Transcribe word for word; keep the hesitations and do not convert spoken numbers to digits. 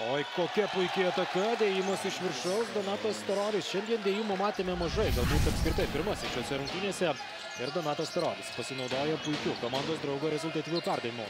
Oi, kokia puikiai ataka, dėjimas iš viršaus, Donatas Starolis. Šiandien dėjimų matėme mažai, galbūt apskritai pirmasis šiose rungtynėse. Ir Donatas Starolis pasinaudoja puikiu komandos draugo rezultatyvių perdavimų.